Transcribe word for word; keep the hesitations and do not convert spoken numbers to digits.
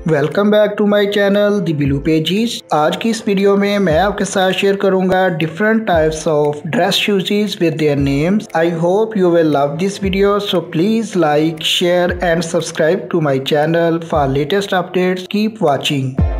Welcome back to my channel the blue pages. आज की इस वीडियो में मैं आपके साथ शेयर करूंगा different types of dress shoes with their names. I hope you will love this video, so please like, share and subscribe to my channel for latest updates. Keep watching.